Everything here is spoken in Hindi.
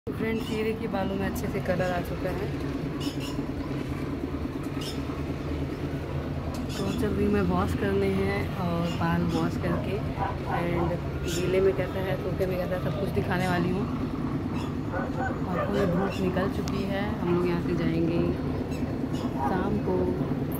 फ्रेंड्स ये देखिए बालों में अच्छे से कलर आ चुका है। तो चल रही मैं वॉश करने हैं और बाल वॉश करके एंड गीले में कहता है सूखे में कहता है सब कुछ दिखाने वाली हूँ। और पूरी धूप निकल चुकी है। हम लोग यहाँ से जाएंगे शाम को